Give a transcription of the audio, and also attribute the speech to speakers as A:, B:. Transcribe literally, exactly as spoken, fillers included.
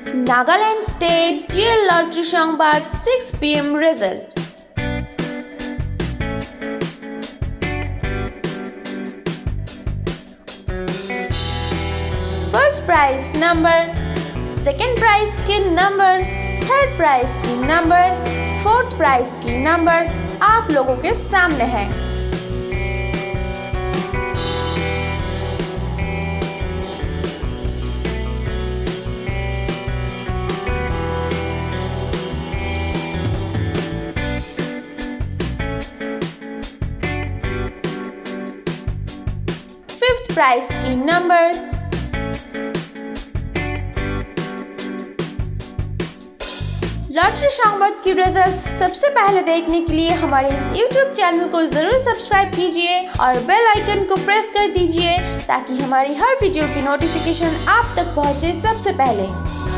A: Nagaland State G L Lottery সংবাদ six p m result. First prize number, second prize के numbers, third prize की numbers, fourth prize की numbers आप लोगों के सामने हैं। फिफ्थ प्राइज की नंबर्स, लॉटरी संवाद की रिजल्ट्स सबसे पहले देखने के लिए हमारे इस यूट्यूब चैनल को जरूर सब्सक्राइब कीजिए और बेल आइकन को प्रेस कर दीजिए ताकि हमारी हर वीडियो की नोटिफिकेशन आप तक पहुंचे सबसे पहले।